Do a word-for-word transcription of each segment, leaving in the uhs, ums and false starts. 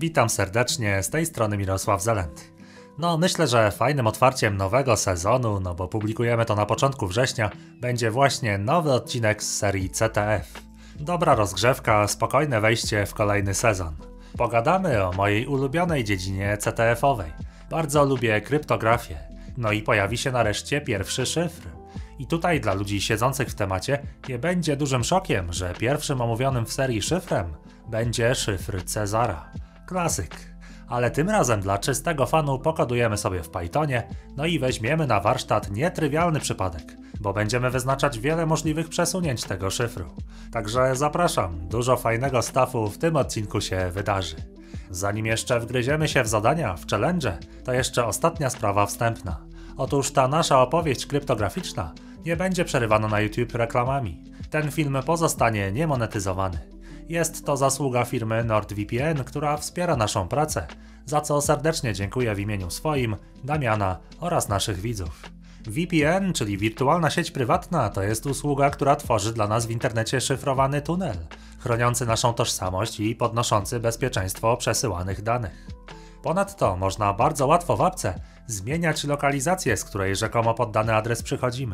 Witam serdecznie, z tej strony Mirosław Zelent. No myślę, że fajnym otwarciem nowego sezonu, no bo publikujemy to na początku września, będzie właśnie nowy odcinek z serii C T F. Dobra rozgrzewka, spokojne wejście w kolejny sezon. Pogadamy o mojej ulubionej dziedzinie C T F-owej. Bardzo lubię kryptografię. No i pojawi się nareszcie pierwszy szyfr. I tutaj dla ludzi siedzących w temacie nie będzie dużym szokiem, że pierwszym omówionym w serii szyfrem będzie szyfr Cezara. Klasyk. Ale tym razem dla czystego fanu pokodujemy sobie w Pythonie, no i weźmiemy na warsztat nietrywialny przypadek, bo będziemy wyznaczać wiele możliwych przesunięć tego szyfru. Także zapraszam, dużo fajnego staffu w tym odcinku się wydarzy. Zanim jeszcze wgryziemy się w zadania, w challenge, to jeszcze ostatnia sprawa wstępna. Otóż ta nasza opowieść kryptograficzna nie będzie przerywana na YouTube reklamami. Ten film pozostanie niemonetyzowany. Jest to zasługa firmy NordVPN, która wspiera naszą pracę, za co serdecznie dziękuję w imieniu swoim, Damiana oraz naszych widzów. V P N, czyli wirtualna sieć prywatna, to jest usługa, która tworzy dla nas w internecie szyfrowany tunel, chroniący naszą tożsamość i podnoszący bezpieczeństwo przesyłanych danych. Ponadto można bardzo łatwo w apce zmieniać lokalizację, z której rzekomo pod dany adres przychodzimy.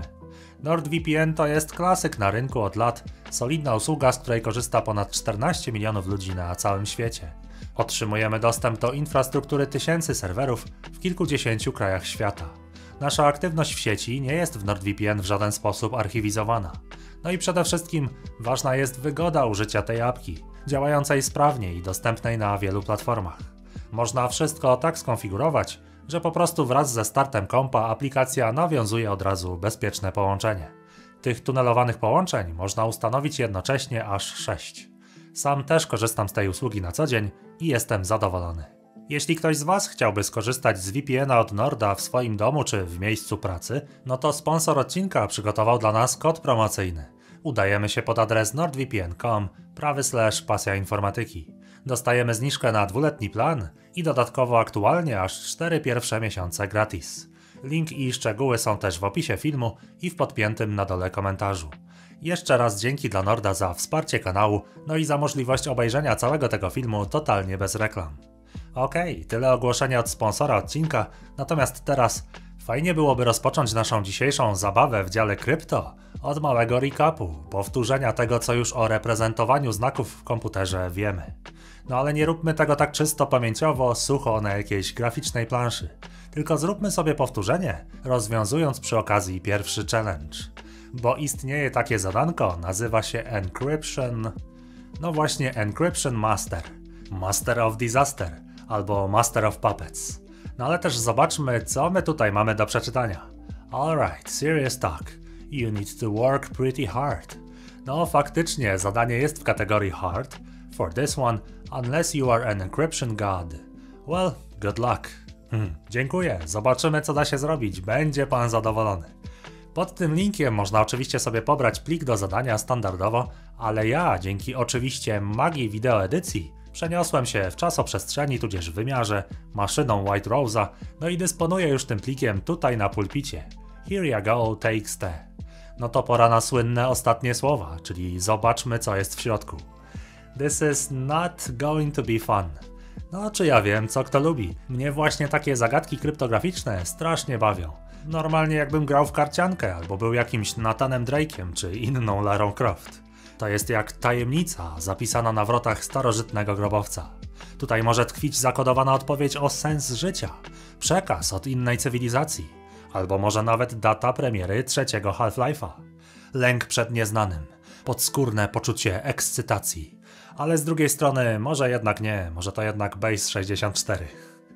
NordVPN to jest klasyk na rynku od lat, solidna usługa, z której korzysta ponad czternaście milionów ludzi na całym świecie. Otrzymujemy dostęp do infrastruktury tysięcy serwerów w kilkudziesięciu krajach świata. Nasza aktywność w sieci nie jest w NordVPN w żaden sposób archiwizowana. No i przede wszystkim ważna jest wygoda użycia tej apki, działającej sprawnie i dostępnej na wielu platformach. Można wszystko tak skonfigurować, że po prostu wraz ze startem kompa aplikacja nawiązuje od razu bezpieczne połączenie. Tych tunelowanych połączeń można ustanowić jednocześnie aż sześć. Sam też korzystam z tej usługi na co dzień i jestem zadowolony. Jeśli ktoś z Was chciałby skorzystać z V P N a od Norda w swoim domu czy w miejscu pracy, no to sponsor odcinka przygotował dla nas kod promocyjny. Udajemy się pod adres nordvpn kropka com prawy slash pasja informatyki. Dostajemy zniżkę na dwuletni plan i dodatkowo aktualnie aż cztery pierwsze miesiące gratis. Link i szczegóły są też w opisie filmu i w podpiętym na dole komentarzu. Jeszcze raz dzięki dla Norda za wsparcie kanału, no i za możliwość obejrzenia całego tego filmu totalnie bez reklam. Okej, okay, tyle ogłoszenia od sponsora odcinka, natomiast teraz fajnie byłoby rozpocząć naszą dzisiejszą zabawę w dziale krypto od małego recapu, powtórzenia tego, co już o reprezentowaniu znaków w komputerze wiemy. No ale nie róbmy tego tak czysto pamięciowo, sucho na jakiejś graficznej planszy, tylko zróbmy sobie powtórzenie, rozwiązując przy okazji pierwszy challenge. Bo istnieje takie zadanko, nazywa się Encryption, no właśnie Encryption Master, Master of Disaster albo Master of Puppets. No ale też zobaczmy, co my tutaj mamy do przeczytania. Alright, serious talk. You need to work pretty hard. No faktycznie, zadanie jest w kategorii hard. For this one, unless you are an encryption god. Well, good luck. Hmm, dziękuję, zobaczymy co da się zrobić, będzie pan zadowolony. Pod tym linkiem można oczywiście sobie pobrać plik do zadania standardowo, ale ja, dzięki oczywiście magii wideoedycji, przeniosłem się w czasoprzestrzeni tudzież wymiarze maszyną White Rose'a, no i dysponuję już tym plikiem tutaj na pulpicie. Here you go, takes te. No to pora na słynne ostatnie słowa, czyli zobaczmy co jest w środku. This is not going to be fun. No czy ja wiem, co kto lubi. Mnie właśnie takie zagadki kryptograficzne strasznie bawią. Normalnie jakbym grał w karciankę albo był jakimś Nathanem Drake'em czy inną Larą Croft. To jest jak tajemnica zapisana na wrotach starożytnego grobowca. Tutaj może tkwić zakodowana odpowiedź o sens życia, przekaz od innej cywilizacji, albo może nawet data premiery trzeciego Half-Life'a. Lęk przed nieznanym, podskórne poczucie ekscytacji. Ale z drugiej strony może jednak nie, może to jednak Base sześćdziesiąt cztery.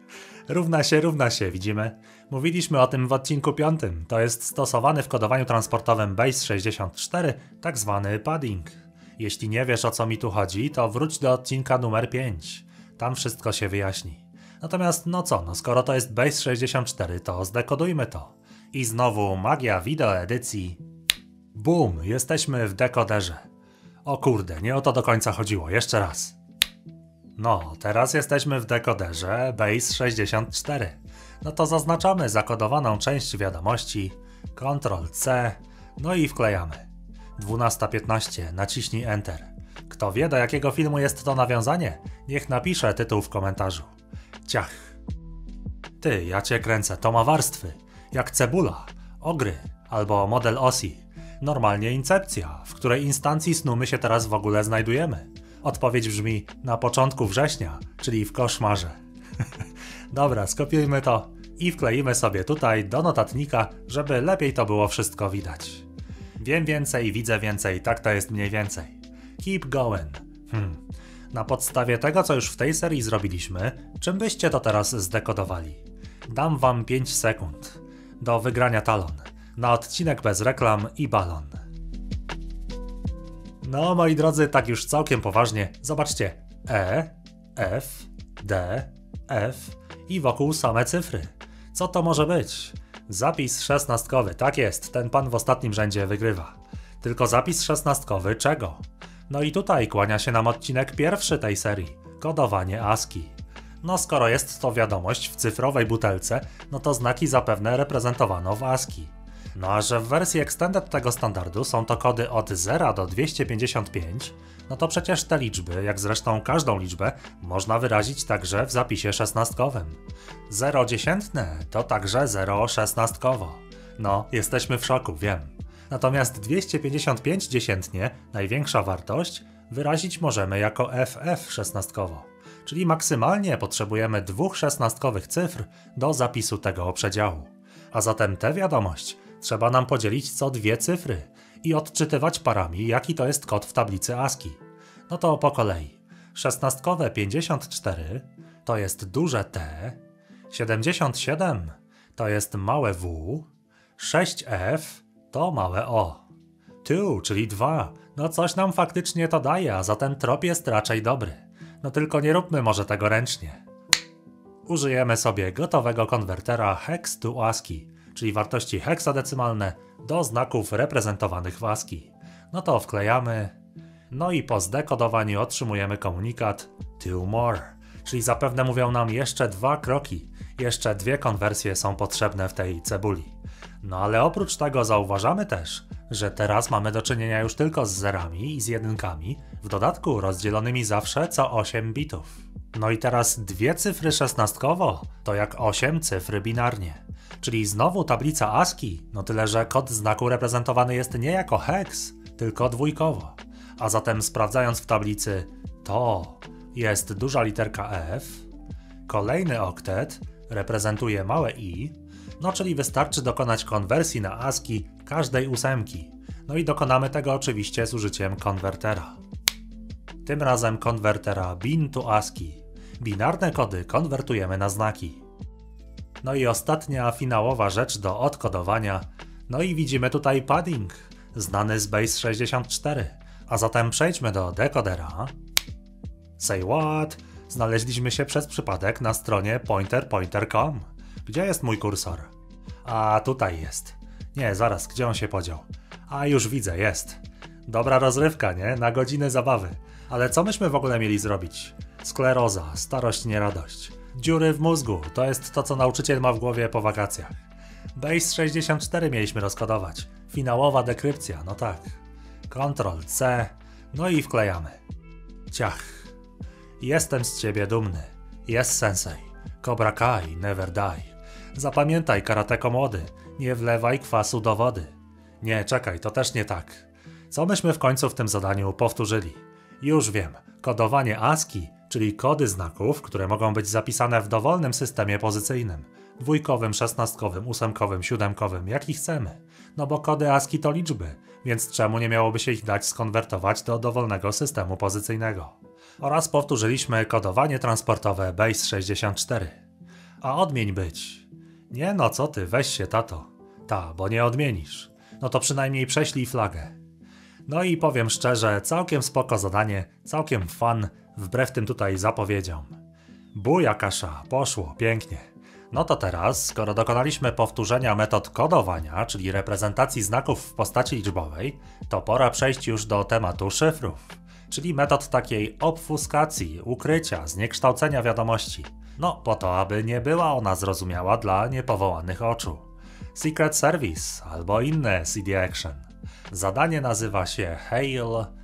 Równa się, równa się, widzimy? Mówiliśmy o tym w odcinku piątym, to jest stosowany w kodowaniu transportowym Base sześćdziesiąt cztery, tak zwany padding. Jeśli nie wiesz o co mi tu chodzi, to wróć do odcinka numer pięć, tam wszystko się wyjaśni. Natomiast no co, no skoro to jest Base sześćdziesiąt cztery, to zdekodujmy to. I znowu magia wideoedycji. Bum, jesteśmy w dekoderze. O kurde, nie o to do końca chodziło, jeszcze raz. No, teraz jesteśmy w dekoderze Base sześćdziesiąt cztery. No to zaznaczamy zakodowaną część wiadomości, kontrol C, no i wklejamy. dwunasta piętnaście, naciśnij Enter. Kto wie, do jakiego filmu jest to nawiązanie, niech napisze tytuł w komentarzu. Ciach. Ty, ja cię kręcę, to ma warstwy. Jak cebula, ogry albo model osi. Normalnie incepcja, w której instancji snu my się teraz w ogóle znajdujemy. Odpowiedź brzmi na początku września, czyli w koszmarze. Dobra, skopiujmy to i wkleimy sobie tutaj do notatnika, żeby lepiej to było wszystko widać. Wiem więcej, widzę więcej, tak to jest mniej więcej. Keep going. Hmm. Na podstawie tego, co już w tej serii zrobiliśmy, czym byście to teraz zdekodowali? Dam wam pięć sekund do wygrania talon na odcinek bez reklam i balon. No moi drodzy, tak już całkiem poważnie, zobaczcie. E, F, D, F i wokół same cyfry. Co to może być? Zapis szesnastkowy, tak jest, ten pan w ostatnim rzędzie wygrywa. Tylko zapis szesnastkowy czego? No i tutaj kłania się nam odcinek pierwszy tej serii, kodowanie ASCII. No skoro jest to wiadomość w cyfrowej butelce, no to znaki zapewne reprezentowano w ASCII. No a że w wersji Extended tego standardu są to kody od zera do dwieście pięćdziesiąt pięć, no to przecież te liczby, jak zresztą każdą liczbę, można wyrazić także w zapisie szesnastkowym. Zero dziesiętne to także zero szesnastkowo. No, jesteśmy w szoku, wiem. Natomiast dwieście pięćdziesiąt pięć dziesiętnie, największa wartość, wyrazić możemy jako F F szesnastkowo. Czyli maksymalnie potrzebujemy dwóch szesnastkowych cyfr do zapisu tego przedziału. A zatem tę wiadomość trzeba nam podzielić co dwie cyfry i odczytywać parami, jaki to jest kod w tablicy ASCII. No to po kolei. Szesnastkowe pięćdziesiąt cztery to jest duże T, siedemdziesiąt siedem to jest małe W, sześć F to małe O. dwa, czyli dwa, no coś nam faktycznie to daje, a zatem trop jest raczej dobry. No tylko nie róbmy może tego ręcznie. Użyjemy sobie gotowego konwertera hex to ASCII, czyli wartości heksadecymalne do znaków reprezentowanych w ASCII. No to wklejamy, no i po zdekodowaniu otrzymujemy komunikat two more, czyli zapewne mówią nam jeszcze dwa kroki, jeszcze dwie konwersje są potrzebne w tej cebuli. No ale oprócz tego zauważamy też, że teraz mamy do czynienia już tylko z zerami i z jedynkami, w dodatku rozdzielonymi zawsze co osiem bitów. No i teraz dwie cyfry szesnastkowo to jak osiem cyfr binarnie. Czyli znowu tablica ASCII, no tyle że kod znaku reprezentowany jest nie jako hex, tylko dwójkowo. A zatem sprawdzając w tablicy, to jest duża literka F, kolejny oktet reprezentuje małe i, no czyli wystarczy dokonać konwersji na ASCII każdej ósemki. No i dokonamy tego oczywiście z użyciem konwertera. Tym razem konwertera bin to ASCII. Binarne kody konwertujemy na znaki. No i ostatnia, finałowa rzecz do odkodowania. No i widzimy tutaj padding, znany z Base sześćdziesiąt cztery. A zatem przejdźmy do dekodera. Say what? Znaleźliśmy się przez przypadek na stronie pointer pointer kropka com. Gdzie jest mój kursor? A tutaj jest. Nie, zaraz, gdzie on się podział? A już widzę, jest. Dobra rozrywka, nie? Na godziny zabawy. Ale co myśmy w ogóle mieli zrobić? Skleroza, starość, nie radość. Dziury w mózgu, to jest to, co nauczyciel ma w głowie po wakacjach. Base sześćdziesiąt cztery mieliśmy rozkodować. Finałowa dekrypcja, no tak. Ctrl C, no i wklejamy. Ciach. Jestem z ciebie dumny. Jest sensei. Cobra Kai, never die. Zapamiętaj, karateko młody. Nie wlewaj kwasu do wody. Nie, czekaj, to też nie tak. Co myśmy w końcu w tym zadaniu powtórzyli? Już wiem. Kodowanie ASCII, czyli kody znaków, które mogą być zapisane w dowolnym systemie pozycyjnym. Dwójkowym, szesnastkowym, ósemkowym, siódemkowym, jaki chcemy. No bo kody ASCII to liczby, więc czemu nie miałoby się ich dać skonwertować do dowolnego systemu pozycyjnego? Oraz powtórzyliśmy kodowanie transportowe Base sześćdziesiąt cztery. A odmień być. Nie no co ty, weź się tato. Ta, bo nie odmienisz. No to przynajmniej prześlij flagę. No i powiem szczerze, całkiem spoko zadanie, całkiem fun, wbrew tym tutaj zapowiedziom. Buja kasza, poszło, pięknie. No to teraz, skoro dokonaliśmy powtórzenia metod kodowania, czyli reprezentacji znaków w postaci liczbowej, to pora przejść już do tematu szyfrów, czyli metod takiej obfuskacji, ukrycia, zniekształcenia wiadomości. No po to, aby nie była ona zrozumiała dla niepowołanych oczu. Secret Service albo inne C D Action. Zadanie nazywa się Hail...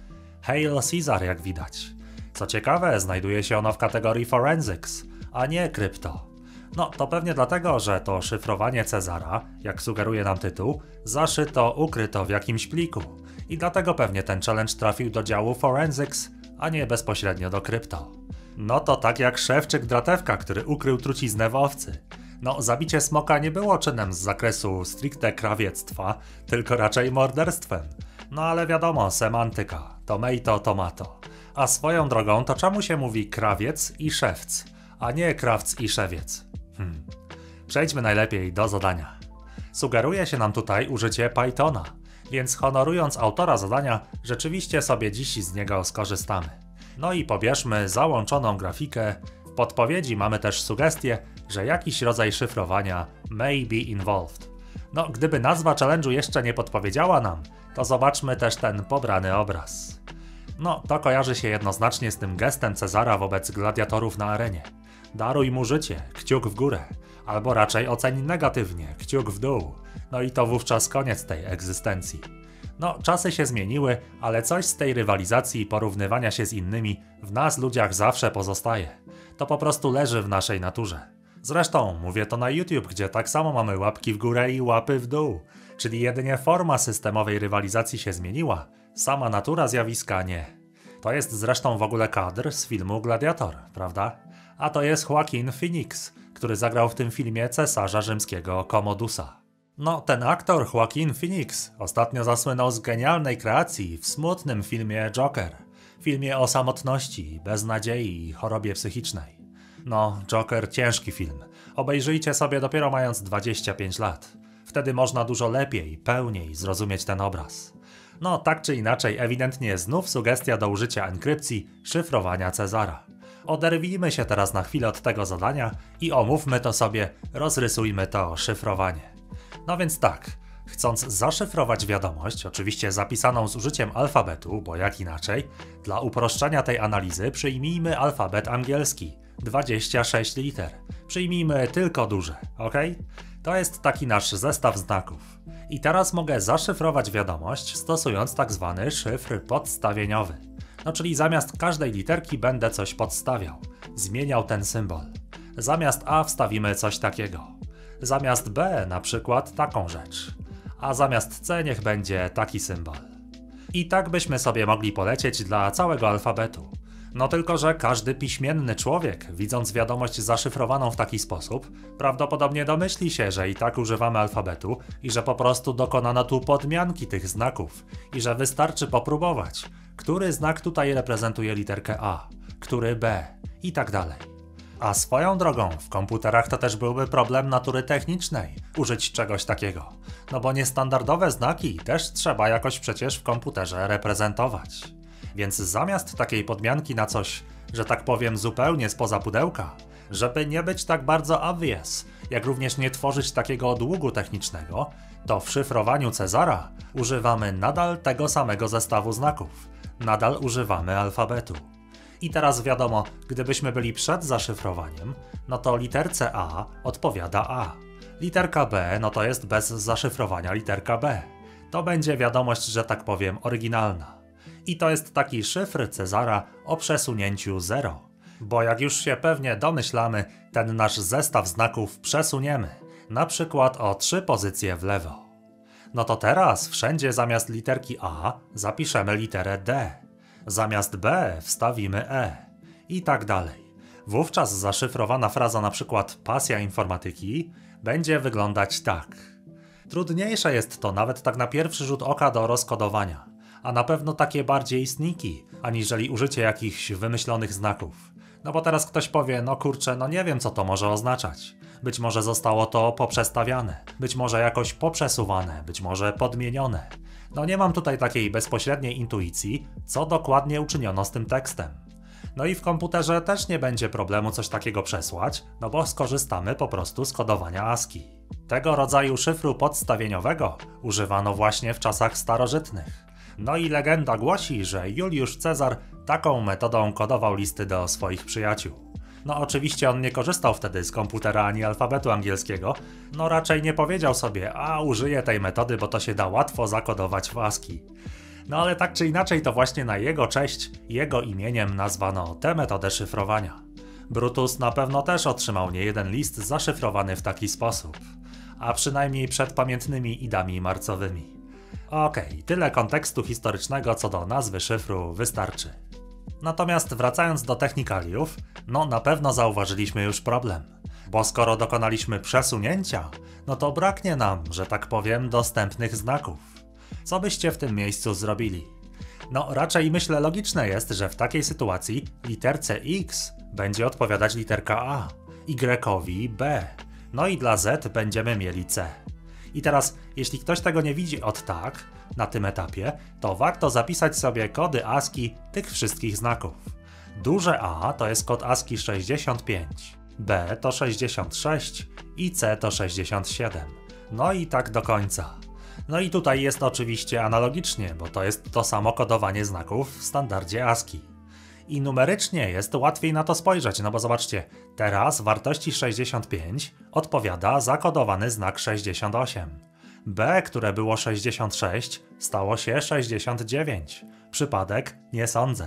Hail Caesar, jak widać. Co ciekawe, znajduje się ono w kategorii Forensics, a nie krypto. No to pewnie dlatego, że to szyfrowanie Cezara, jak sugeruje nam tytuł, zaszyto, ukryto w jakimś pliku. I dlatego pewnie ten challenge trafił do działu Forensics, a nie bezpośrednio do krypto. No to tak jak Szewczyk Dratewka, który ukrył truciznę w owcy. No, zabicie smoka nie było czynem z zakresu stricte krawiectwa, tylko raczej morderstwem. No ale wiadomo, semantyka, tomato, tomato. A swoją drogą, to czemu się mówi krawiec i szewc, a nie krawc i szewiec? Hmm. Przejdźmy najlepiej do zadania. Sugeruje się nam tutaj użycie Pythona, więc honorując autora zadania, rzeczywiście sobie dziś z niego skorzystamy. No i pobierzmy załączoną grafikę. W podpowiedzi mamy też sugestię, że jakiś rodzaj szyfrowania may be involved. No, gdyby nazwa challenge'u jeszcze nie podpowiedziała nam, to zobaczmy też ten pobrany obraz. No, to kojarzy się jednoznacznie z tym gestem Cezara wobec gladiatorów na arenie. Daruj mu życie, kciuk w górę, albo raczej oceń negatywnie, kciuk w dół. No i to wówczas koniec tej egzystencji. No, czasy się zmieniły, ale coś z tej rywalizacji i porównywania się z innymi w nas ludziach zawsze pozostaje. To po prostu leży w naszej naturze. Zresztą mówię to na YouTube, gdzie tak samo mamy łapki w górę i łapy w dół. Czyli jedynie forma systemowej rywalizacji się zmieniła, sama natura zjawiska nie. To jest zresztą w ogóle kadr z filmu Gladiator, prawda? A to jest Joaquin Phoenix, który zagrał w tym filmie cesarza rzymskiego Commodusa. No, ten aktor Joaquin Phoenix ostatnio zasłynął z genialnej kreacji w smutnym filmie Joker. Filmie o samotności, beznadziei i chorobie psychicznej. No, Joker ciężki film. Obejrzyjcie sobie dopiero mając dwadzieścia pięć lat. Wtedy można dużo lepiej, pełniej zrozumieć ten obraz. No, tak czy inaczej, ewidentnie znów sugestia do użycia enkrypcji, szyfrowania Cezara. Oderwijmy się teraz na chwilę od tego zadania i omówmy to sobie, rozrysujmy to szyfrowanie. No więc tak, chcąc zaszyfrować wiadomość, oczywiście zapisaną z użyciem alfabetu, bo jak inaczej, dla uproszczenia tej analizy przyjmijmy alfabet angielski, dwadzieścia sześć liter. Przyjmijmy tylko duże, ok? To jest taki nasz zestaw znaków. I teraz mogę zaszyfrować wiadomość stosując tak zwany szyfr podstawieniowy. No czyli zamiast każdej literki będę coś podstawiał, zmieniał ten symbol. Zamiast A wstawimy coś takiego. Zamiast B na przykład taką rzecz. A zamiast C niech będzie taki symbol. I tak byśmy sobie mogli polecieć dla całego alfabetu. No tylko, że każdy piśmienny człowiek, widząc wiadomość zaszyfrowaną w taki sposób, prawdopodobnie domyśli się, że i tak używamy alfabetu i że po prostu dokonano tu podmianki tych znaków i że wystarczy popróbować, który znak tutaj reprezentuje literkę A, który B i tak dalej. A swoją drogą, w komputerach to też byłby problem natury technicznej, użyć czegoś takiego. No bo niestandardowe znaki też trzeba jakoś przecież w komputerze reprezentować. Więc zamiast takiej podmianki na coś, że tak powiem zupełnie spoza pudełka, żeby nie być tak bardzo obvious, jak również nie tworzyć takiego odługu technicznego, to w szyfrowaniu Cezara używamy nadal tego samego zestawu znaków. Nadal używamy alfabetu. I teraz wiadomo, gdybyśmy byli przed zaszyfrowaniem, no to literce A odpowiada A. Literka B, no to jest bez zaszyfrowania literka B. To będzie wiadomość, że tak powiem, oryginalna. I to jest taki szyfr Cezara o przesunięciu zero. Bo jak już się pewnie domyślamy, ten nasz zestaw znaków przesuniemy, na przykład o trzy pozycje w lewo. No to teraz wszędzie zamiast literki A zapiszemy literę D. Zamiast B wstawimy E. I tak dalej. Wówczas zaszyfrowana fraza na przykład pasja informatyki będzie wyglądać tak. Trudniejsze jest to nawet tak na pierwszy rzut oka do rozkodowania, a na pewno takie bardziej sneaky, aniżeli użycie jakichś wymyślonych znaków. No bo teraz ktoś powie, no kurczę, no nie wiem co to może oznaczać. Być może zostało to poprzestawiane, być może jakoś poprzesuwane, być może podmienione. No nie mam tutaj takiej bezpośredniej intuicji, co dokładnie uczyniono z tym tekstem. No i w komputerze też nie będzie problemu coś takiego przesłać, no bo skorzystamy po prostu z kodowania ASCII. Tego rodzaju szyfru podstawieniowego używano właśnie w czasach starożytnych. No i legenda głosi, że Juliusz Cezar taką metodą kodował listy do swoich przyjaciół. No oczywiście on nie korzystał wtedy z komputera ani alfabetu angielskiego, no raczej nie powiedział sobie, a użyję tej metody, bo to się da łatwo zakodować w ASCII. No ale tak czy inaczej to właśnie na jego cześć, jego imieniem nazwano tę metodę szyfrowania. Brutus na pewno też otrzymał niejeden list zaszyfrowany w taki sposób, a przynajmniej przed pamiętnymi idami marcowymi. Okej, okay, tyle kontekstu historycznego co do nazwy szyfru wystarczy. Natomiast wracając do technikaliów, no na pewno zauważyliśmy już problem, bo skoro dokonaliśmy przesunięcia, no to braknie nam, że tak powiem, dostępnych znaków. Co byście w tym miejscu zrobili? No raczej myślę logiczne jest, że w takiej sytuacji literce X będzie odpowiadać literka A, Y-owi B, no i dla Z będziemy mieli C. I teraz, jeśli ktoś tego nie widzi od tak, na tym etapie, to warto zapisać sobie kody ASCII tych wszystkich znaków. Duże A to jest kod ASCII sześćdziesiąt pięć, B to sześćdziesiąt sześć i C to sześćdziesiąt siedem. No i tak do końca. No i tutaj jest oczywiście analogicznie, bo to jest to samo kodowanie znaków w standardzie ASCII. I numerycznie jest łatwiej na to spojrzeć, no bo zobaczcie, teraz wartości sześćdziesiąt pięć odpowiada zakodowany znak sześćdziesiąt osiem. B, które było sześćdziesiąt sześć, stało się sześćdziesiąt dziewięć. Przypadek? Nie sądzę.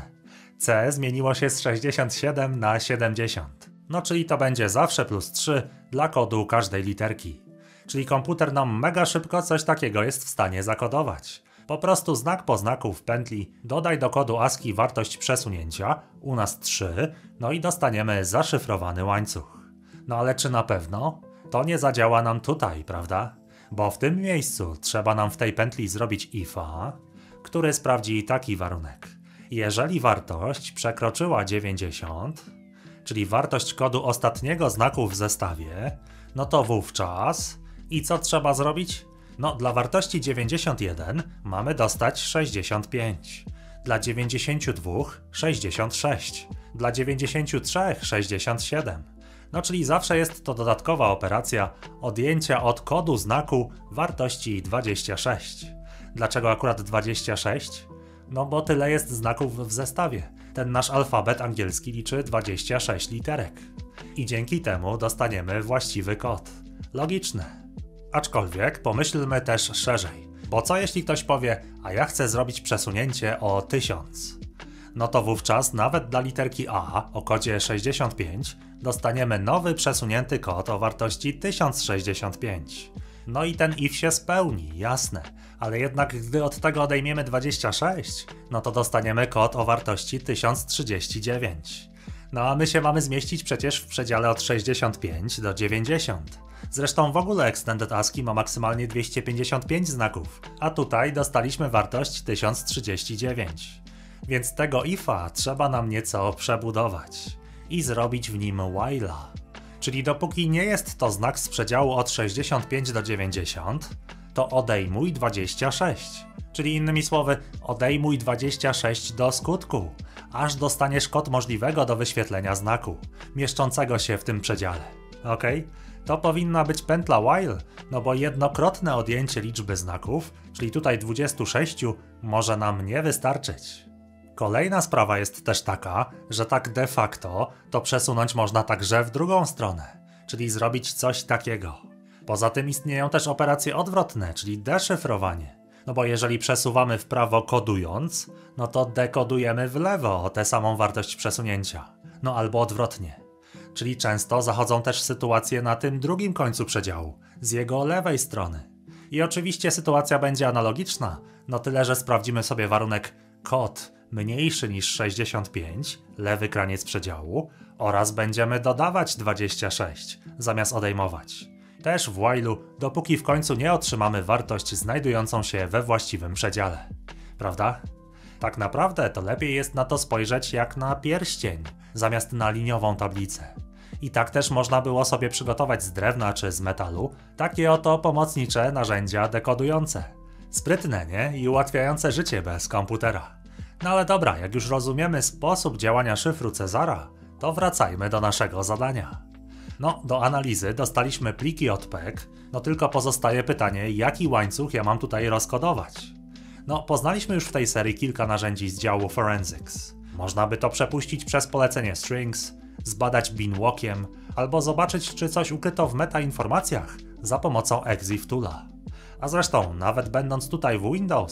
C zmieniło się z sześćdziesiąt siedem na siedemdziesiąt. No czyli to będzie zawsze plus trzy dla kodu każdej literki. Czyli komputer nam mega szybko coś takiego jest w stanie zakodować. Po prostu znak po znaku w pętli dodaj do kodu ASCII wartość przesunięcia, u nas trzy, no i dostaniemy zaszyfrowany łańcuch. No ale czy na pewno? To nie zadziała nam tutaj, prawda? Bo w tym miejscu trzeba nam w tej pętli zrobić ifa, który sprawdzi taki warunek. Jeżeli wartość przekroczyła dziewięćdziesiąt, czyli wartość kodu ostatniego znaku w zestawie, no to wówczas... I co trzeba zrobić? No, dla wartości dziewięćdziesiąt jeden mamy dostać sześćdziesiąt pięć, dla dziewięćdziesięciu dwóch sześćdziesiąt sześć, dla dziewięćdziesięciu trzech sześćdziesiąt siedem. No czyli zawsze jest to dodatkowa operacja odjęcia od kodu znaku wartości dwadzieścia sześć. Dlaczego akurat dwadzieścia sześć? No bo tyle jest znaków w zestawie. Ten nasz alfabet angielski liczy dwadzieścia sześć literek. I dzięki temu dostaniemy właściwy kod. Logiczne. Aczkolwiek pomyślmy też szerzej, bo co jeśli ktoś powie, a ja chcę zrobić przesunięcie o tysiąc? No to wówczas nawet dla literki A o kodzie sześćdziesiąt pięć dostaniemy nowy przesunięty kod o wartości tysiąc sześćdziesiąt pięć. No i ten if się spełni, jasne, ale jednak gdy od tego odejmiemy dwadzieścia sześć, no to dostaniemy kod o wartości tysiąc trzydzieści dziewięć. No a my się mamy zmieścić przecież w przedziale od sześćdziesiąt pięć do dziewięćdziesiąt. Zresztą w ogóle Extended ASCII ma maksymalnie dwieście pięćdziesiąt pięć znaków, a tutaj dostaliśmy wartość tysiąc trzydzieści dziewięć. Więc tego ifa trzeba nam nieco przebudować i zrobić w nim while'a. Czyli dopóki nie jest to znak z przedziału od sześćdziesiąt pięć do dziewięćdziesiąt, to odejmuj dwadzieścia sześć. Czyli innymi słowy, odejmuj dwadzieścia sześć do skutku, aż dostaniesz kod możliwego do wyświetlenia znaku, mieszczącego się w tym przedziale. Ok? To powinna być pętla while, no bo jednokrotne odjęcie liczby znaków, czyli tutaj dwudziestu sześciu, może nam nie wystarczyć. Kolejna sprawa jest też taka, że tak de facto to przesunąć można także w drugą stronę, czyli zrobić coś takiego. Poza tym istnieją też operacje odwrotne, czyli deszyfrowanie. No bo jeżeli przesuwamy w prawo kodując, no to dekodujemy w lewo o tę samą wartość przesunięcia. No albo odwrotnie. Czyli często zachodzą też sytuacje na tym drugim końcu przedziału, z jego lewej strony. I oczywiście sytuacja będzie analogiczna, no tyle że sprawdzimy sobie warunek kod mniejszy niż sześćdziesiąt pięć, lewy kraniec przedziału, oraz będziemy dodawać dwadzieścia sześć, zamiast odejmować. Też w while'u, dopóki w końcu nie otrzymamy wartość znajdującą się we właściwym przedziale. Prawda? Tak naprawdę to lepiej jest na to spojrzeć jak na pierścień, zamiast na liniową tablicę. I tak też można było sobie przygotować z drewna czy z metalu takie oto pomocnicze narzędzia dekodujące. Sprytne, nie? I ułatwiające życie bez komputera. No ale dobra, jak już rozumiemy sposób działania szyfru Cezara, to wracajmy do naszego zadania. No, do analizy dostaliśmy pliki od P E K, no tylko pozostaje pytanie, jaki łańcuch ja mam tutaj rozkodować. No, poznaliśmy już w tej serii kilka narzędzi z działu Forensics. Można by to przepuścić przez polecenie Strings, zbadać binwalkiem, albo zobaczyć, czy coś ukryto w metainformacjach za pomocą EXIF Toola. A zresztą, nawet będąc tutaj w Windows,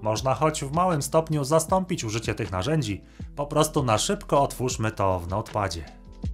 Można choć w małym stopniu zastąpić użycie tych narzędzi, po prostu na szybko otwórzmy to w Notepadzie.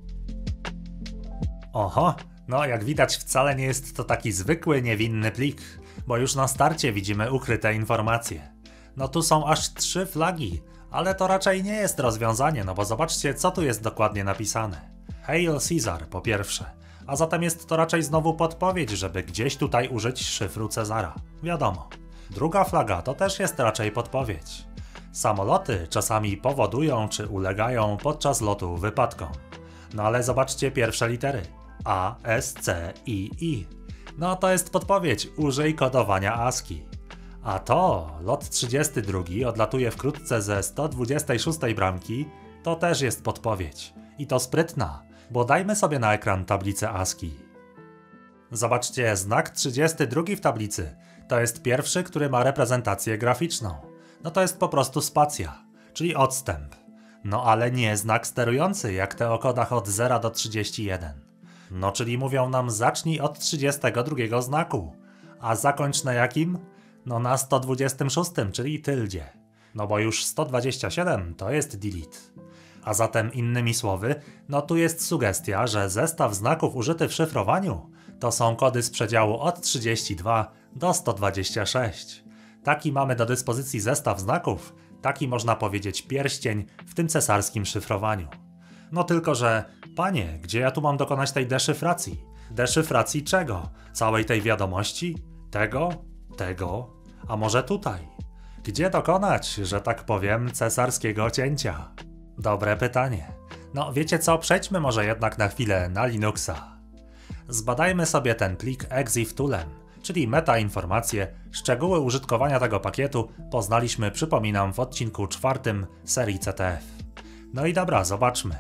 Oho, no jak widać wcale nie jest to taki zwykły, niewinny plik, bo już na starcie widzimy ukryte informacje. No tu są aż trzy flagi, ale to raczej nie jest rozwiązanie, no bo zobaczcie, co tu jest dokładnie napisane. Hail Caesar po pierwsze, a zatem jest to raczej znowu podpowiedź, żeby gdzieś tutaj użyć szyfru Cezara. Wiadomo. Druga flaga to też jest raczej podpowiedź. Samoloty czasami powodują czy ulegają podczas lotu wypadkom. No ale zobaczcie pierwsze litery. A, S, C, I, I. No to jest podpowiedź, użyj kodowania ASCII. A to, lot trzydziesty drugi odlatuje wkrótce ze sto dwudziestej szóstej bramki, to też jest podpowiedź. I to sprytna, bo dajmy sobie na ekran tablicę ASCII. Zobaczcie, znak trzydziesty drugi w tablicy to jest pierwszy, który ma reprezentację graficzną. No to jest po prostu spacja, czyli odstęp. No ale nie znak sterujący, jak te o kodach od zera do trzydziestu jeden. No czyli mówią nam zacznij od trzydziestego drugiego znaku. A zakończ na jakim? No na sto dwudziestym szóstym, czyli tyldzie. No bo już sto dwadzieścia siedem to jest delete. A zatem innymi słowy, no tu jest sugestia, że zestaw znaków użyty w szyfrowaniu to są kody z przedziału od trzydziestu dwóch do stu dwudziestu sześciu. Taki mamy do dyspozycji zestaw znaków, taki można powiedzieć pierścień w tym cesarskim szyfrowaniu. No tylko, że panie, gdzie ja tu mam dokonać tej deszyfracji? Deszyfracji czego? Całej tej wiadomości? Tego? Tego? A może tutaj? Gdzie dokonać, że tak powiem, cesarskiego cięcia? Dobre pytanie. No wiecie co, przejdźmy może jednak na chwilę na Linuxa. Zbadajmy sobie ten plik exif toolem, czyli metainformacje, szczegóły użytkowania tego pakietu poznaliśmy, przypominam, w odcinku czwartym serii C T F. No i dobra, zobaczmy.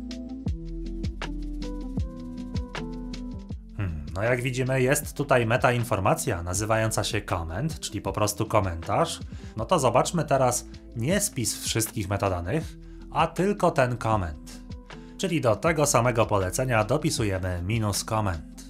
Hmm, no jak widzimy, jest tutaj metainformacja nazywająca się comment, czyli po prostu komentarz. No to zobaczmy teraz nie spis wszystkich metadanych, a tylko ten comment. Czyli do tego samego polecenia dopisujemy minus comment.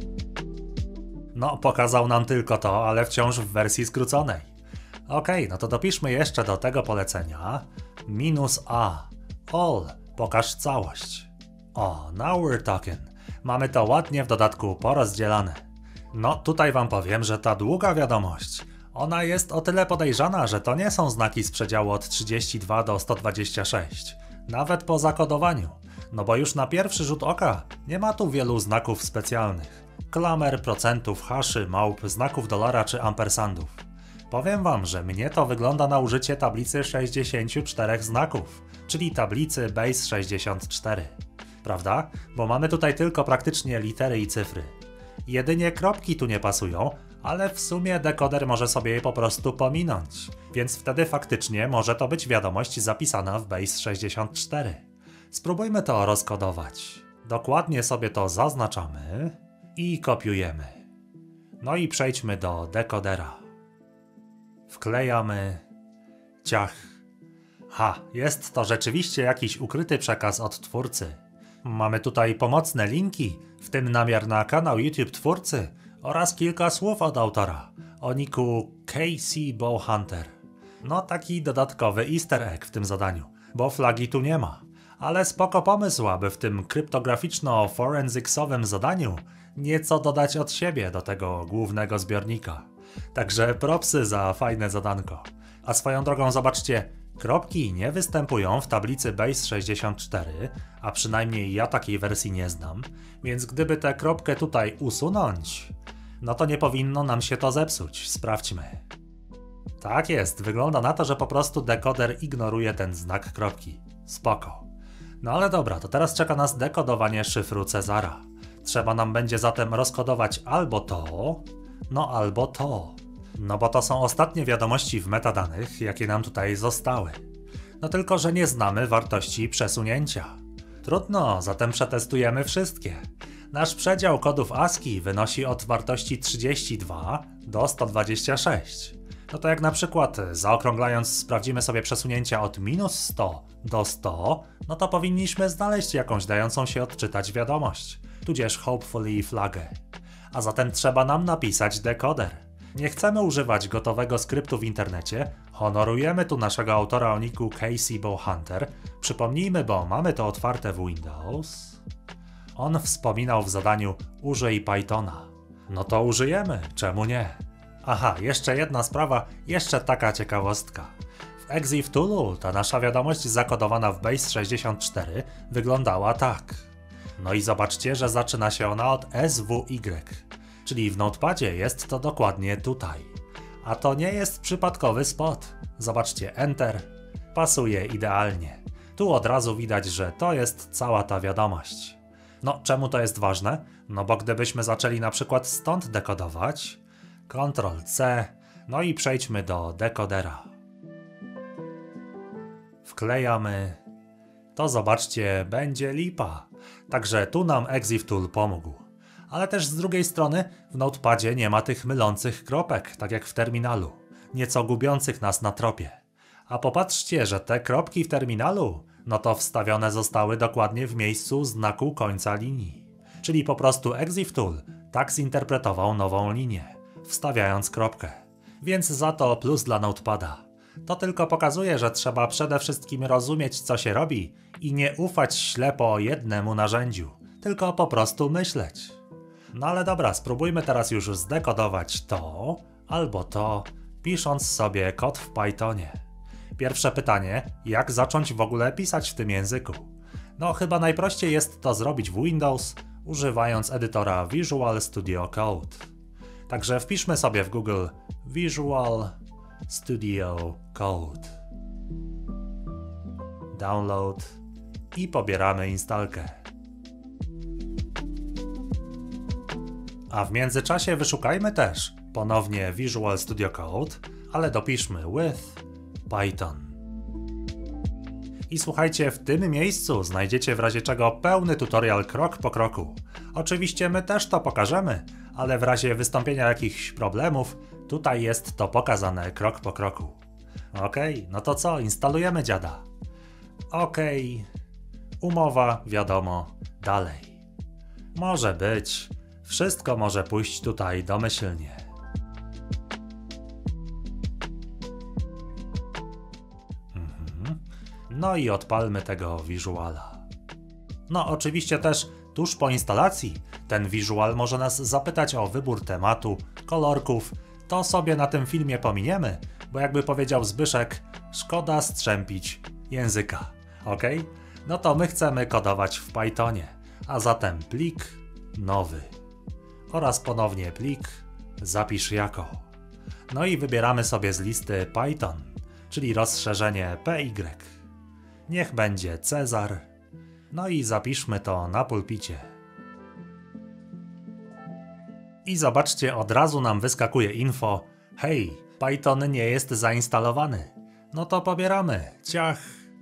No, pokazał nam tylko to, ale wciąż w wersji skróconej. Okej, no to dopiszmy jeszcze do tego polecenia minus a, all, pokaż całość. O, now we're talking. Mamy to ładnie w dodatku porozdzielane. No, tutaj wam powiem, że ta długa wiadomość, ona jest o tyle podejrzana, że to nie są znaki z przedziału od trzydziestu dwóch do stu dwudziestu sześciu. Nawet po zakodowaniu. No bo już na pierwszy rzut oka nie ma tu wielu znaków specjalnych. Klamer, procentów, haszy, małp, znaków dolara czy ampersandów. Powiem wam, że mnie to wygląda na użycie tablicy sześćdziesięciu czterech znaków, czyli tablicy base sześćdziesiąt cztery. Prawda? Bo mamy tutaj tylko praktycznie litery i cyfry. Jedynie kropki tu nie pasują, ale w sumie dekoder może sobie je po prostu pominąć, więc wtedy faktycznie może to być wiadomość zapisana w base sześćdziesiąt cztery. Spróbujmy to rozkodować. Dokładnie sobie to zaznaczamy i kopiujemy. No i przejdźmy do dekodera. Wklejamy. Ciach. Ha, jest to rzeczywiście jakiś ukryty przekaz od twórcy. Mamy tutaj pomocne linki, w tym namiar na kanał YouTube twórcy oraz kilka słów od autora o niku K C Bowhunter. No taki dodatkowy easter egg w tym zadaniu, bo flagi tu nie ma. Ale spoko pomysł, aby w tym kryptograficzno-forensicsowym zadaniu nieco dodać od siebie do tego głównego zbiornika. Także propsy za fajne zadanko. A swoją drogą zobaczcie, kropki nie występują w tablicy base sześćdziesiąt cztery, a przynajmniej ja takiej wersji nie znam, więc gdyby tę kropkę tutaj usunąć, no to nie powinno nam się to zepsuć. Sprawdźmy. Tak jest, wygląda na to, że po prostu dekoder ignoruje ten znak kropki. Spoko. No ale dobra, to teraz czeka nas dekodowanie szyfru Cezara. Trzeba nam będzie zatem rozkodować albo to, no albo to. No bo to są ostatnie wiadomości w metadanych, jakie nam tutaj zostały. No tylko, że nie znamy wartości przesunięcia. Trudno, zatem przetestujemy wszystkie. Nasz przedział kodów ASCII wynosi od wartości trzydziestu dwóch do stu dwudziestu sześciu. No to jak na przykład zaokrąglając sprawdzimy sobie przesunięcia od minus sto do stu, no to powinniśmy znaleźć jakąś dającą się odczytać wiadomość, tudzież hopefully flagę. A zatem trzeba nam napisać dekoder. Nie chcemy używać gotowego skryptu w internecie, Honorujemy tu naszego autora o niku Casey Bowhunter. Przypomnijmy, bo mamy to otwarte w Windows. On wspominał w zadaniu użyj Pythona. No to użyjemy, czemu nie? Aha, jeszcze jedna sprawa, jeszcze taka ciekawostka. W ExifToolu ta nasza wiadomość zakodowana w Base sześćdziesiąt cztery wyglądała tak. No i zobaczcie, że zaczyna się ona od S W Y, czyli w Notepadzie jest to dokładnie tutaj. A to nie jest przypadkowy spot. Zobaczcie, Enter. Pasuje idealnie. Tu od razu widać, że to jest cała ta wiadomość. No, czemu to jest ważne? No bo gdybyśmy zaczęli na przykład stąd dekodować, kontrol C, no i przejdźmy do dekodera. Wklejamy, to zobaczcie, będzie lipa. Także tu nam ExifTool pomógł. Ale też z drugiej strony w Notepadzie nie ma tych mylących kropek, tak jak w terminalu, nieco gubiących nas na tropie. A popatrzcie, że te kropki w terminalu, no to wstawione zostały dokładnie w miejscu znaku końca linii. Czyli po prostu ExifTool tak zinterpretował nową linię, wstawiając kropkę. Więc za to plus dla Notepada. To tylko pokazuje, że trzeba przede wszystkim rozumieć, co się robi i nie ufać ślepo jednemu narzędziu, tylko po prostu myśleć. No ale dobra, spróbujmy teraz już zdekodować to albo to, pisząc sobie kod w Pythonie. Pierwsze pytanie, jak zacząć w ogóle pisać w tym języku? No chyba najprościej jest to zrobić w Windows, używając edytora Visual Studio Code. Także wpiszmy sobie w Google Visual Studio Code. Download i pobieramy instalkę. A w międzyczasie wyszukajmy też ponownie Visual Studio Code, ale dopiszmy with Python. I słuchajcie, w tym miejscu znajdziecie w razie czego pełny tutorial krok po kroku. Oczywiście my też to pokażemy, ale w razie wystąpienia jakichś problemów, tutaj jest to pokazane krok po kroku. Okej, no to co, instalujemy dziada. Okej, umowa, wiadomo, dalej. Może być, wszystko może pójść tutaj domyślnie. Mhm. No i odpalmy tego Visuala. No oczywiście też tuż po instalacji ten Visual może nas zapytać o wybór tematu, kolorków. To sobie na tym filmie pominiemy, bo jakby powiedział Zbyszek, szkoda strzępić języka. Ok? No to my chcemy kodować w Pythonie, a zatem plik nowy oraz ponownie plik zapisz jako. No i wybieramy sobie z listy Python, czyli rozszerzenie P Y. Niech będzie Cezar. No i zapiszmy to na pulpicie. I zobaczcie, od razu nam wyskakuje info: hej, Python nie jest zainstalowany. No to pobieramy, ciach.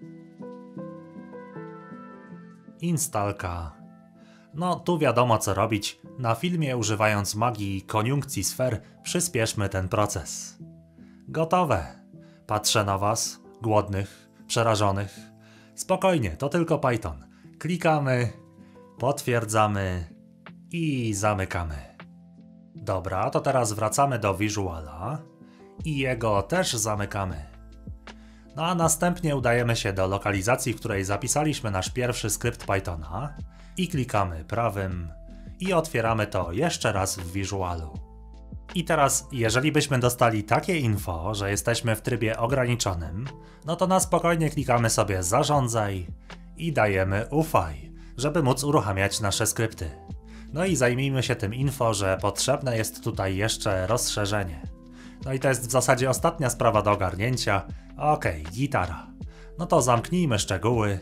Instalka. No tu wiadomo co robić. Na filmie używając magii koniunkcji sfer przyspieszmy ten proces. Gotowe. Patrzę na was, głodnych, przerażonych. Spokojnie, to tylko Python. Klikamy, potwierdzamy i zamykamy. Dobra, to teraz wracamy do Visuala i jego też zamykamy. No a następnie udajemy się do lokalizacji, w której zapisaliśmy nasz pierwszy skrypt Pythona i klikamy prawym i otwieramy to jeszcze raz w Visualu. I teraz, jeżeli byśmy dostali takie info, że jesteśmy w trybie ograniczonym, no to na spokojnie klikamy sobie zarządzaj i dajemy ufaj, żeby móc uruchamiać nasze skrypty. No i zajmijmy się tym info, że potrzebne jest tutaj jeszcze rozszerzenie. No i to jest w zasadzie ostatnia sprawa do ogarnięcia. Okej, okay, gitara. No to zamknijmy szczegóły.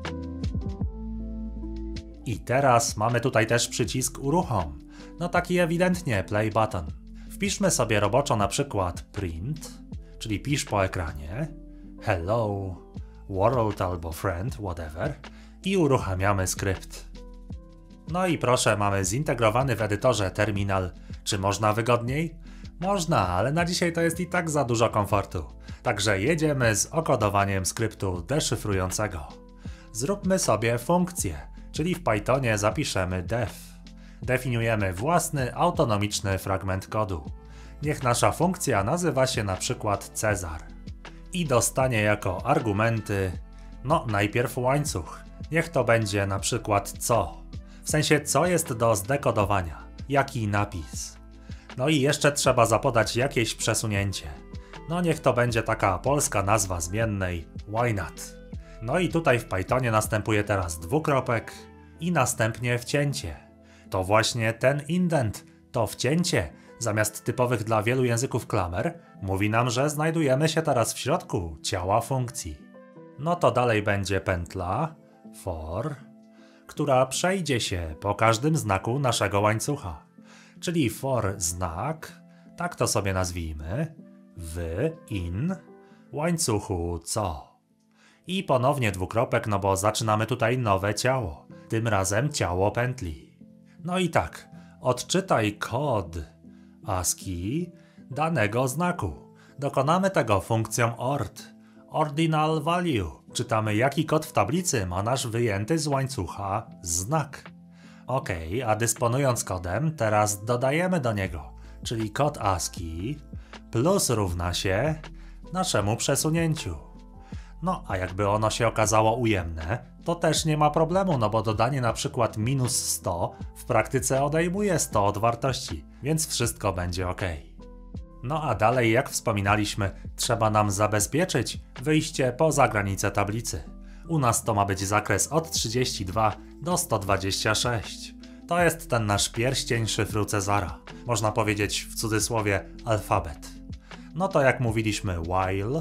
I teraz mamy tutaj też przycisk uruchom. No taki ewidentnie play button. Wpiszmy sobie roboczo na przykład print, czyli pisz po ekranie, hello, world albo friend, whatever, i uruchamiamy skrypt. No i proszę, mamy zintegrowany w edytorze terminal. Czy można wygodniej? Można, ale na dzisiaj to jest i tak za dużo komfortu. Także jedziemy z okodowaniem skryptu deszyfrującego. Zróbmy sobie funkcję, czyli w Pythonie zapiszemy def. Definiujemy własny, autonomiczny fragment kodu. Niech nasza funkcja nazywa się na przykład Cezar. i dostanie jako argumenty, no najpierw łańcuch, niech to będzie na przykład co, w sensie co jest do zdekodowania, jaki napis. No i jeszcze trzeba zapodać jakieś przesunięcie, no niech to będzie taka polska nazwa zmiennej why not. No i tutaj w Pythonie następuje teraz dwukropek i następnie wcięcie. To właśnie ten indent, to wcięcie, zamiast typowych dla wielu języków klamer, mówi nam, że znajdujemy się teraz w środku ciała funkcji. No to dalej będzie pętla for, która przejdzie się po każdym znaku naszego łańcucha. Czyli for znak, tak to sobie nazwijmy, w in, łańcuchu co. I ponownie dwukropek, no bo zaczynamy tutaj nowe ciało, tym razem ciało pętli. No i tak, odczytaj kod ASCII danego znaku. Dokonamy tego funkcją ord, ordinal value. Czytamy jaki kod w tablicy ma nasz wyjęty z łańcucha znak. Ok, a dysponując kodem, teraz dodajemy do niego, czyli kod ASCII plus równa się naszemu przesunięciu. No a jakby ono się okazało ujemne, to też nie ma problemu, no bo dodanie na przykład minus sto w praktyce odejmuje sto od wartości, więc wszystko będzie ok. No a dalej, jak wspominaliśmy, trzeba nam zabezpieczyć wyjście poza granicę tablicy. U nas to ma być zakres od trzydziestu dwóch do stu dwudziestu sześciu. To jest ten nasz pierścień szyfru Cezara. Można powiedzieć w cudzysłowie alfabet. No to jak mówiliśmy while,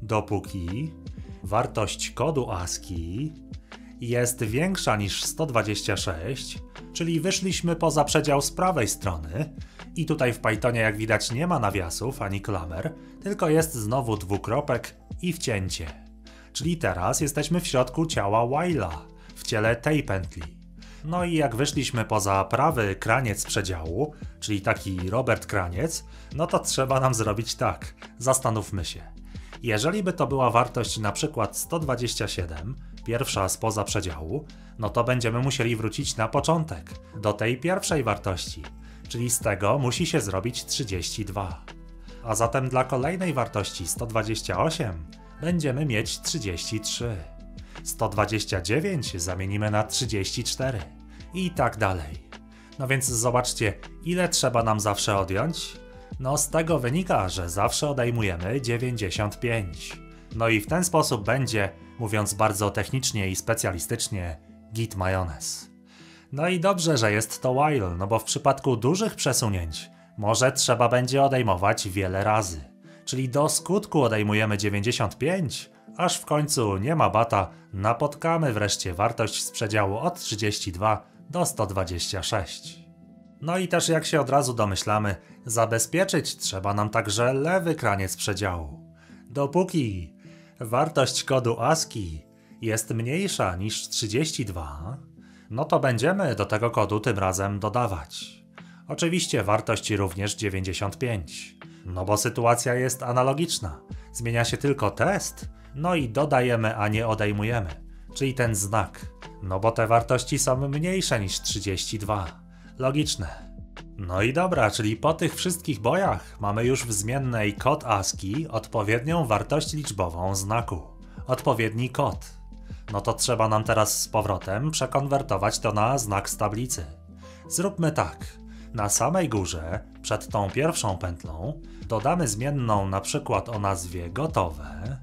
dopóki wartość kodu ASCII jest większa niż sto dwadzieścia sześć, czyli wyszliśmy poza przedział z prawej strony i tutaj w Pythonie jak widać nie ma nawiasów ani klamer, tylko jest znowu dwukropek i wcięcie. Czyli teraz jesteśmy w środku ciała while'a, w ciele tej pętli. No i jak wyszliśmy poza prawy kraniec przedziału, czyli taki Robert Kraniec, no to trzeba nam zrobić tak, zastanówmy się. Jeżeli by to była wartość na przykład sto dwadzieścia siedem, pierwsza spoza przedziału, no to będziemy musieli wrócić na początek, do tej pierwszej wartości, czyli z tego musi się zrobić trzydzieści dwa. A zatem dla kolejnej wartości sto dwadzieścia osiem będziemy mieć trzydzieści trzy. sto dwadzieścia dziewięć zamienimy na trzydzieści cztery i tak dalej. No więc zobaczcie, ile trzeba nam zawsze odjąć? No z tego wynika, że zawsze odejmujemy dziewięćdziesiąt pięć. No i w ten sposób będzie, mówiąc bardzo technicznie i specjalistycznie, git majonez. No i dobrze, że jest to while, no bo w przypadku dużych przesunięć może trzeba będzie odejmować wiele razy. Czyli do skutku odejmujemy dziewięćdziesiąt pięć, aż w końcu nie ma bata, napotkamy wreszcie wartość z przedziału od trzydziestu dwóch do stu dwudziestu sześciu. No i też jak się od razu domyślamy, zabezpieczyć trzeba nam także lewy kraniec przedziału. Dopóki wartość kodu ASCII jest mniejsza niż trzydzieści dwa, no to będziemy do tego kodu tym razem dodawać. Oczywiście wartość również dziewięćdziesiąt pięć, no bo sytuacja jest analogiczna. Zmienia się tylko test, no i dodajemy, a nie odejmujemy, czyli ten znak, no bo te wartości są mniejsze niż trzydzieści dwa. Logiczne. No i dobra, czyli po tych wszystkich bojach mamy już w zmiennej kod ASCII odpowiednią wartość liczbową znaku. Odpowiedni kod. No to trzeba nam teraz z powrotem przekonwertować to na znak z tablicy. Zróbmy tak. Na samej górze, przed tą pierwszą pętlą, dodamy zmienną na przykład o nazwie gotowe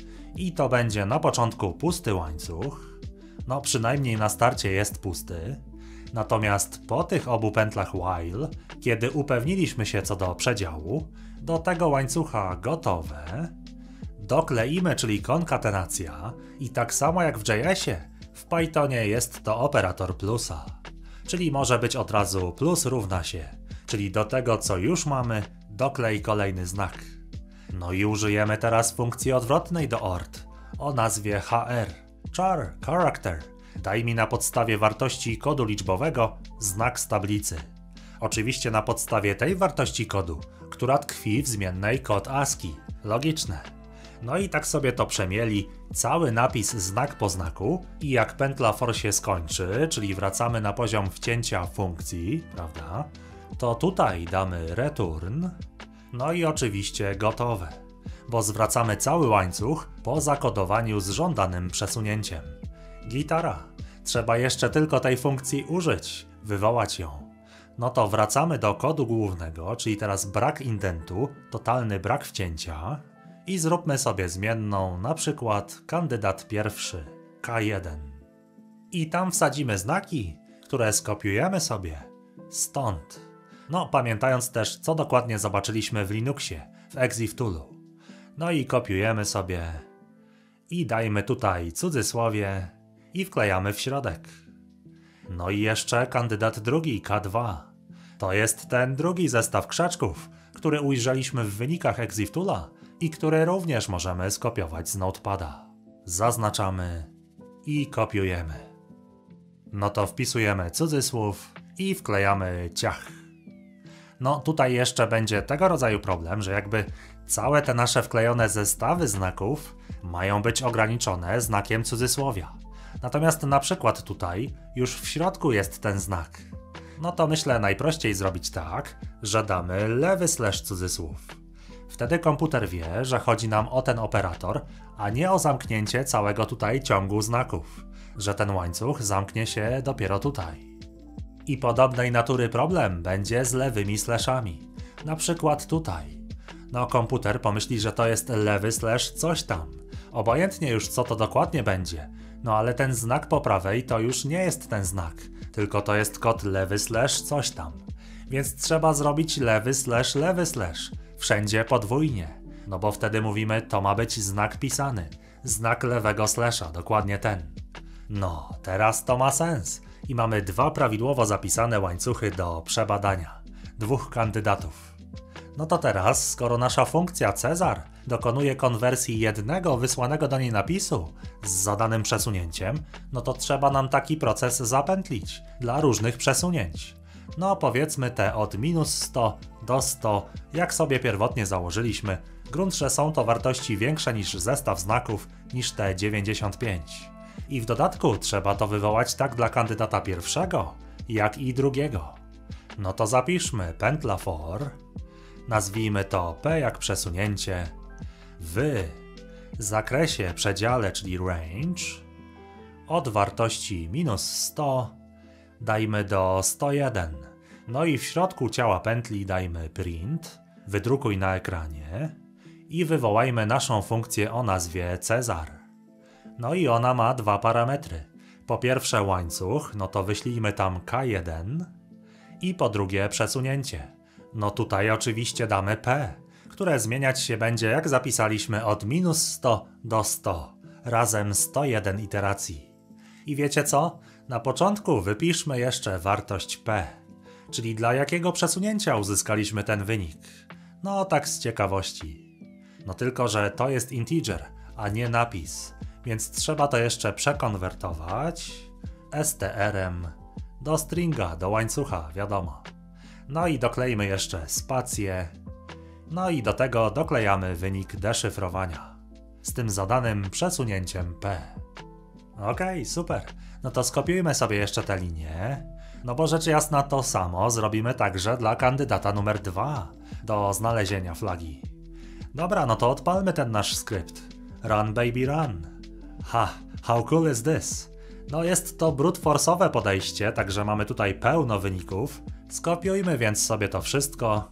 i to będzie na początku pusty łańcuch, no przynajmniej na starcie jest pusty, natomiast po tych obu pętlach while, kiedy upewniliśmy się co do przedziału, do tego łańcucha gotowe dokleimy, czyli konkatenacja i tak samo jak w J S ie, w Pythonie jest to operator plusa. Czyli może być od razu plus równa się, czyli do tego co już mamy doklej kolejny znak. No i użyjemy teraz funkcji odwrotnej do ord o nazwie H R, char, character. Daj mi na podstawie wartości kodu liczbowego znak z tablicy. Oczywiście na podstawie tej wartości kodu, która tkwi w zmiennej kod ASCII. Logiczne. No i tak sobie to przemieli, cały napis znak po znaku i jak pętla for się skończy, czyli wracamy na poziom wcięcia funkcji, prawda? To tutaj damy return, no i oczywiście gotowe. bo zwracamy cały łańcuch po zakodowaniu z żądanym przesunięciem. Gitara. Trzeba jeszcze tylko tej funkcji użyć, wywołać ją. No to wracamy do kodu głównego, czyli teraz brak indentu, totalny brak wcięcia i zróbmy sobie zmienną, na przykład kandydat pierwszy, K jeden. I tam wsadzimy znaki, które skopiujemy sobie stąd. No, pamiętając też, co dokładnie zobaczyliśmy w Linuxie, w ExifToolu. No i kopiujemy sobie i dajmy tutaj cudzysłowie i wklejamy w środek. No i jeszcze kandydat drugi, K dwa. To jest ten drugi zestaw krzaczków, który ujrzeliśmy w wynikach ExifToola i który również możemy skopiować z Notepada. Zaznaczamy i kopiujemy. No to wpisujemy cudzysłów i wklejamy ciach. No tutaj jeszcze będzie tego rodzaju problem, że jakby całe te nasze wklejone zestawy znaków mają być ograniczone znakiem cudzysłowia. Natomiast na przykład tutaj już w środku jest ten znak. No to myślę najprościej zrobić tak, że damy lewy slash cudzysłów. Wtedy komputer wie, że chodzi nam o ten operator, a nie o zamknięcie całego tutaj ciągu znaków. Że ten łańcuch zamknie się dopiero tutaj. I podobnej natury problem będzie z lewymi slashami. Na przykład tutaj. No komputer pomyśli, że to jest lewy slash coś tam. Obojętnie już co to dokładnie będzie. No ale ten znak po prawej to już nie jest ten znak, tylko to jest kod lewy slash coś tam. Więc trzeba zrobić lewy slash lewy slash. Wszędzie podwójnie. No bo wtedy mówimy, to ma być znak pisany. Znak lewego slasha, dokładnie ten. No, teraz to ma sens. I mamy dwa prawidłowo zapisane łańcuchy do przebadania. Dwóch kandydatów. No to teraz, skoro nasza funkcja Cezar dokonuje konwersji jednego wysłanego do niej napisu z zadanym przesunięciem, no to trzeba nam taki proces zapętlić dla różnych przesunięć. No powiedzmy te od minus sto do sto, jak sobie pierwotnie założyliśmy, grunt, że są to wartości większe niż zestaw znaków, niż te dziewięćdziesiąt pięć. I w dodatku trzeba to wywołać tak dla kandydata pierwszego, jak i drugiego. No to zapiszmy pętla for, nazwijmy to p jak przesunięcie, w zakresie, przedziale, czyli range, od wartości minus sto dajmy do sto jeden. No i w środku ciała pętli dajmy print, wydrukuj na ekranie i wywołajmy naszą funkcję o nazwie Cezar. No i ona ma dwa parametry. Po pierwsze łańcuch, no to wyślijmy tam K jeden i po drugie przesunięcie. No tutaj oczywiście damy P, które zmieniać się będzie, jak zapisaliśmy, od minus sto do sto, razem sto jeden iteracji. I wiecie co? Na początku wypiszmy jeszcze wartość P, czyli dla jakiego przesunięcia uzyskaliśmy ten wynik. No tak z ciekawości. No tylko, że to jest integer, a nie napis, więc trzeba to jeszcze przekonwertować strem do stringa, do łańcucha, wiadomo. No i doklejmy jeszcze spację. No i do tego doklejamy wynik deszyfrowania z tym zadanym przesunięciem P. Okej, okay, super. No to skopiujmy sobie jeszcze tę linię. No bo rzecz jasna to samo zrobimy także dla kandydata numer dwa do znalezienia flagi. Dobra, no to odpalmy ten nasz skrypt. Run baby run. Ha, how cool is this? No jest to brute force'owe podejście, także mamy tutaj pełno wyników. Skopiujmy więc sobie to wszystko.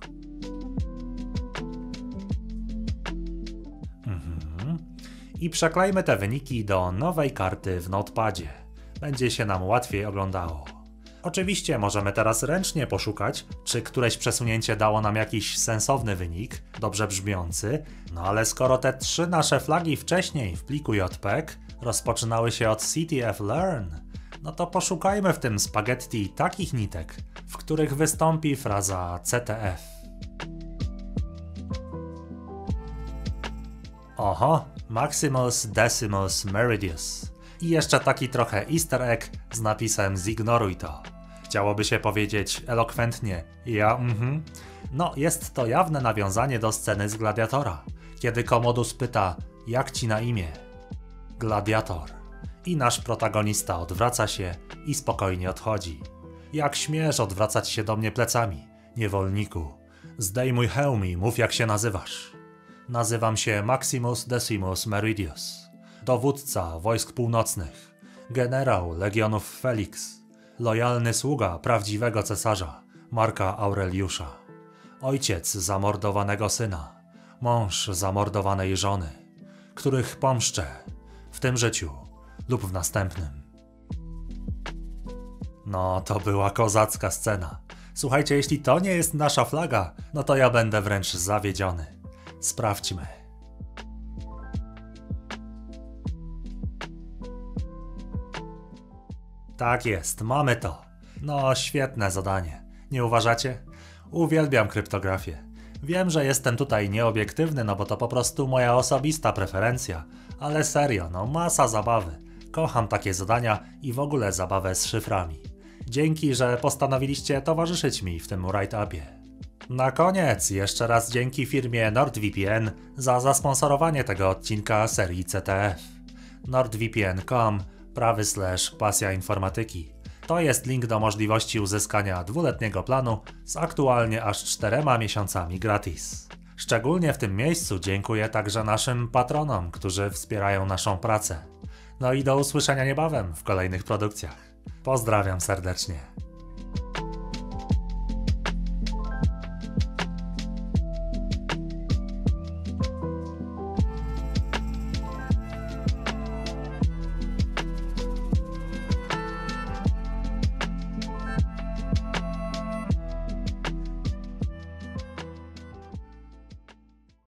Mhm. I przeklejmy te wyniki do nowej karty w Notepadzie. Będzie się nam łatwiej oglądało. Oczywiście możemy teraz ręcznie poszukać, czy któreś przesunięcie dało nam jakiś sensowny wynik, dobrze brzmiący, no ale skoro te trzy nasze flagi wcześniej w pliku J P E G rozpoczynały się od ctflearn, no to poszukajmy w tym spaghetti takich nitek, w których wystąpi fraza C T F. Oho, Maximus Decimus Meridius. I jeszcze taki trochę easter egg z napisem zignoruj to. Chciałoby się powiedzieć elokwentnie, ja mhm. No jest to jawne nawiązanie do sceny z Gladiatora, kiedy Commodus pyta, jak ci na imię? Gladiator. I nasz protagonista odwraca się i spokojnie odchodzi. Jak śmiesz odwracać się do mnie plecami, niewolniku? Zdejmuj hełm i mów jak się nazywasz. Nazywam się Maximus Decimus Meridius, dowódca wojsk północnych, generał Legionów Felix, lojalny sługa prawdziwego cesarza, Marka Aureliusza, ojciec zamordowanego syna, mąż zamordowanej żony, których pomszczę w tym życiu lub w następnym. No, to była kozacka scena. Słuchajcie, jeśli to nie jest nasza flaga, no to ja będę wręcz zawiedziony. Sprawdźmy. Tak jest, mamy to. No, świetne zadanie. Nie uważacie? Uwielbiam kryptografię. Wiem, że jestem tutaj nieobiektywny, no bo to po prostu moja osobista preferencja, ale serio, no masa zabawy. Kocham takie zadania i w ogóle zabawę z szyframi. Dzięki, że postanowiliście towarzyszyć mi w tym write-upie. Na koniec jeszcze raz dzięki firmie NordVPN za zasponsorowanie tego odcinka serii C T F. nordvpn kropka com prawy slash pasja informatyki. To jest link do możliwości uzyskania dwuletniego planu z aktualnie aż czterema miesiącami gratis. Szczególnie w tym miejscu dziękuję także naszym patronom, którzy wspierają naszą pracę. No i do usłyszenia niebawem w kolejnych produkcjach. Pozdrawiam serdecznie.